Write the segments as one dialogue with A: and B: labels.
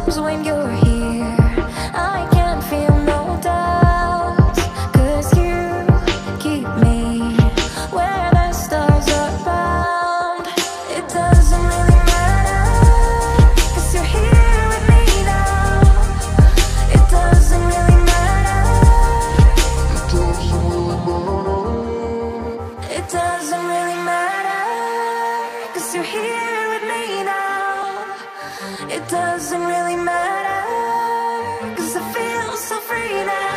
A: when you're here, I can feel no doubts, 'cause you keep me where the stars are bound. It doesn't really matter, 'cause you're here with me now. It doesn't really matter. It doesn't really matter, 'cause you're here with me now. It doesn't really matter, 'cause I feel so free now.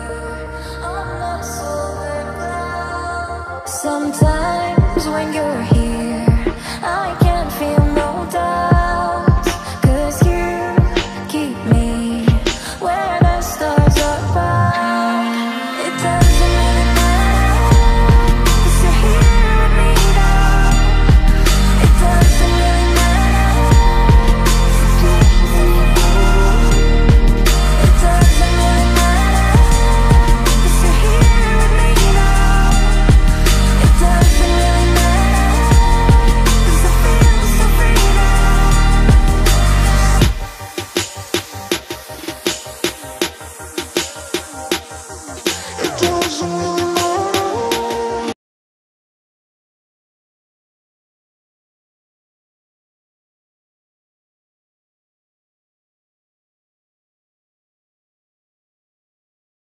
A: Sometimes when you're here